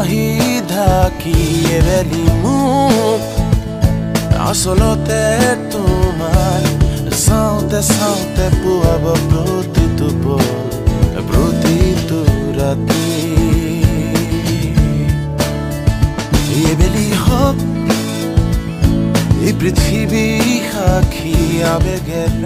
হাঁহি ঢাকি এবেলি মোক আচলতে তোমাৰ চাওঁতে চাওঁতে পুৱাব প্ৰতিটো পল প্ৰতিটো ৰাতি এবেলি হওক এই পৃথিৱী সাক্ষী আবেগেৰে